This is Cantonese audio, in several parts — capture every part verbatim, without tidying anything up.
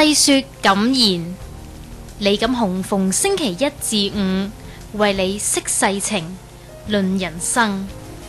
細說敢言，李錦雄逢星期一至五為你析世情、論人生。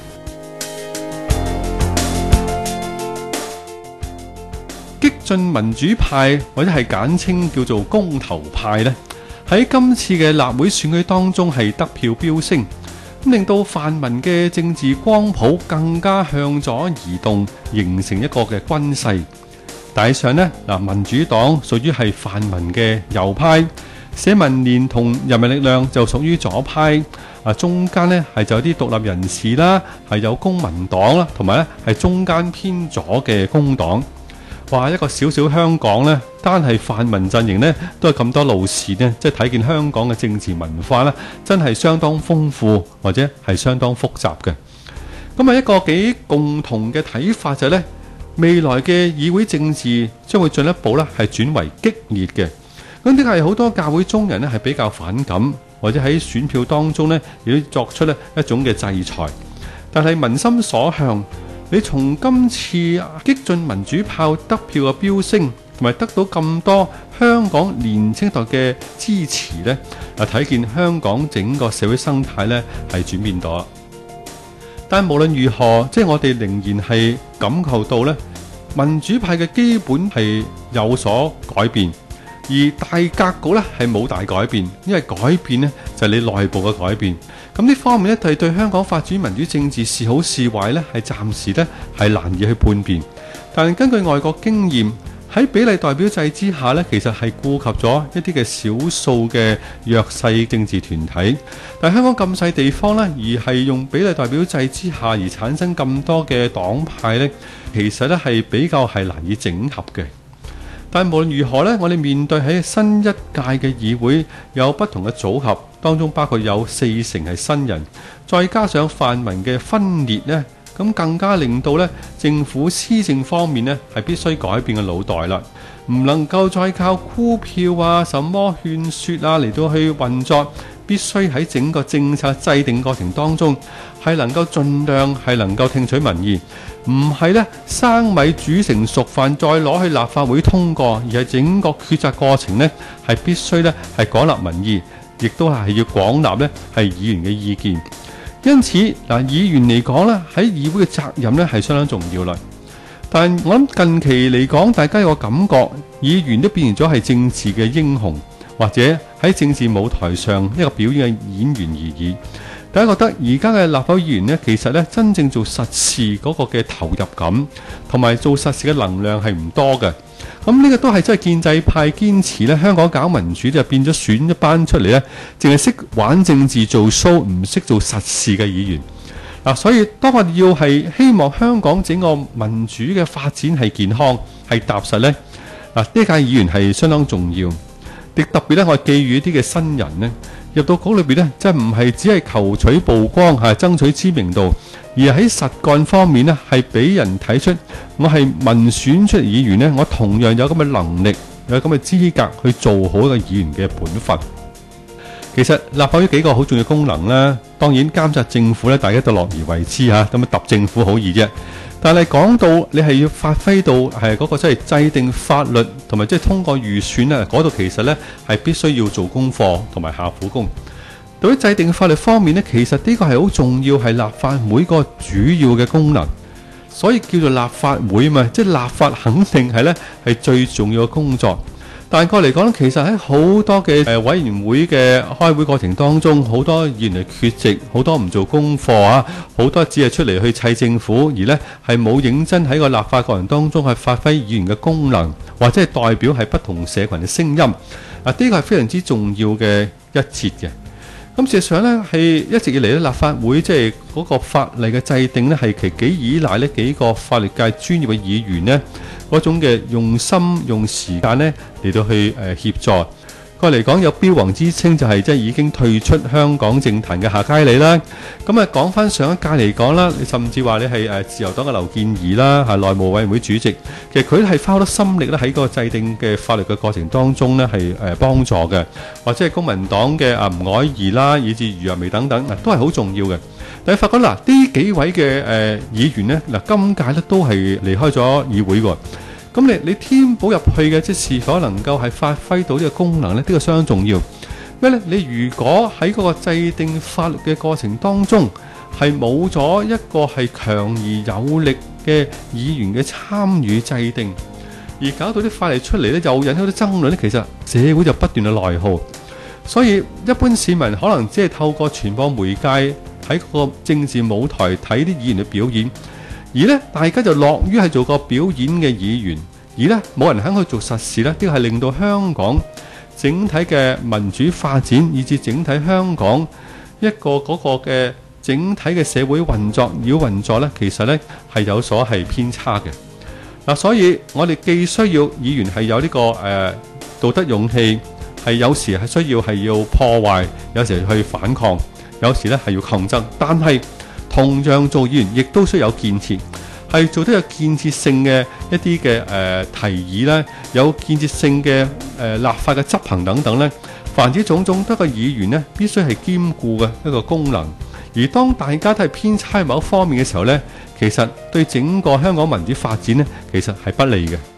激進民主派或者係簡稱叫做公投派呢，喺今次嘅立會選舉當中係得票飆升，咁令到泛民嘅政治光譜更加向左移動，形成一個嘅均勢。大上呢，嗱，民主黨屬於係泛民嘅右派，社民連同人民力量就屬於左派。啊，中間呢係就有啲獨立人士啦，係有公民黨啦，同埋咧係中間偏左嘅工黨。話一個小小香港呢，單係泛民陣營呢，都係咁多路線呢，即係睇見香港嘅政治文化呢，真係相當豐富或者係相當複雜嘅。咁啊，一個幾共同嘅睇法就係呢，未來嘅議會政治將會進一步呢係轉為激烈嘅。咁呢個係好多教會中人呢係比較反感，或者喺選票當中呢亦都作出呢一種嘅制裁。但係民心所向。你從今次激進民主派得票嘅飆升，同埋得到咁多香港年青代嘅支持呢，啊睇見香港整個社會生態呢係轉變咗。但無論如何，即係我哋仍然係感覺到呢，民主派嘅基本係有所改變，而大格局呢係冇大改變，因為改變呢就係你內部嘅改變。咁呢方面呢，係對香港發展民主政治是好是壞呢，係暫時呢係難以去判別。但係根據外國經驗，喺比例代表制之下呢，其實係顧及咗一啲嘅少數嘅弱勢政治團體。但係香港咁細地方呢，而係用比例代表制之下而產生咁多嘅黨派呢，其實呢係比較係難以整合嘅。但無論如何呢，我哋面對喺新一屆嘅議會有不同嘅組合，當中包括有四成係新人，再加上泛民嘅分裂呢，咁更加令到呢政府施政方面呢係必須改變嘅腦袋啦，唔能夠再靠箍票啊、什麼勸說啊嚟到去運作，必須喺整個政策制定過程當中係能夠盡量係能夠聽取民意。唔係咧生米煮成熟飯再攞去立法會通過，而係整個決策過程呢係必須咧係廣納民意，亦都係要廣納咧係議員嘅意見。因此嗱，議員嚟講咧喺議會嘅責任咧係相當重要啦。但我諗近期嚟講，大家有個感覺，議員都變成咗係政治嘅英雄，或者喺政治舞台上一個表演嘅演員而已。大家覺得而家嘅立法會議員呢，其實呢真正做實事嗰個嘅投入感，同埋做實事嘅能量係唔多嘅。咁呢個都係真係建制派堅持呢，香港搞民主就變咗選一班出嚟呢，淨係識玩政治做 show，唔識做實事嘅議員。嗱、啊，所以當我哋要係希望香港整個民主嘅發展係健康、係踏實呢，嗱呢屆議員係相當重要。亦特別咧，我寄予一啲嘅新人呢，入到局裏邊呢，即係唔係只係求取曝光、係爭取知名度，而係喺實幹方面呢，係俾人睇出我係民選出嚟議員呢，我同樣有咁嘅能力，有咁嘅資格去做好一個議員嘅本分。其實立法會幾個好重要功能啦，當然監察政府咧，大家都樂而為之嚇，咁啊揼政府好易啫。但係講到你係要發揮到係嗰個即係制定法律同埋即係通過預算咧，嗰度其實咧係必須要做功課同埋下苦功。對於制定法律方面咧，其實呢個係好重要，係立法會個主要嘅功能，所以叫做立法會嘛，即係立法肯定係咧係最重要嘅工作。但係過嚟講咧，其實喺好多嘅誒委員會嘅開會過程當中，好多議員係缺席，好多唔做功課啊，好多只係出嚟去砌政府，而呢係冇認真喺個立法過程當中係發揮議員嘅功能，或者係代表係不同社群嘅聲音。啊，呢個係非常之重要嘅一節嘅。咁事實上呢，係一直以嚟咧，立法會即係嗰個法例嘅制定呢，係其幾依賴呢幾個法律界專業嘅議員呢嗰種嘅用心用時間呢嚟到去誒協助。過嚟講有標王之稱，就係即係已經退出香港政壇嘅夏佳理啦。咁啊講翻上一屆嚟講啦，你甚至話你係誒自由黨嘅劉健儀啦，係內務委員會主席，其實佢係花好多心力咧喺個制定嘅法律嘅過程當中咧係誒幫助嘅，或者係公民黨嘅啊吳靄儀啦，以至余若薇等等，嗱都係好重要嘅。但係發覺嗱呢幾位嘅誒議員咧，嗱今屆咧都係離開咗議會喎。 咁你你填補入去嘅，即係是否能夠係發揮到呢個功能呢？呢、呢個相當重要。咩呢？你如果喺嗰個制定法律嘅過程當中係冇咗一個係強而有力嘅議員嘅參與制定，而搞到啲法例出嚟呢，又引起啲爭論呢，其實社會就不斷嘅內耗。所以一般市民可能只係透過傳播媒介喺個政治舞台睇啲議員嘅表演，而呢大家就樂於係做個表演嘅議員，而呢冇人肯去做實事呢，呢個係令到香港整體嘅民主發展，以至整體香港一個嗰個嘅整體嘅社會運作要運作呢，其實呢係有所係偏差嘅。嗱，所以我哋既需要議員係有呢個誒道德勇氣，係有時係需要係要破壞，有時去反抗，有時咧係要抗爭。但係同樣做議員，亦都需要有建設，係做得有建設性嘅一啲嘅誒提議咧，有建設性嘅誒、呃、立法嘅執行等等咧。凡之種種，得個議員咧必須係兼顧嘅一個功能。而當大家都係偏差某一方面嘅時候咧，其實對整個香港民主發展咧，其實係不利嘅。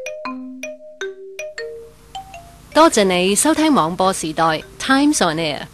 多謝你收聽網播時代 Times on Air。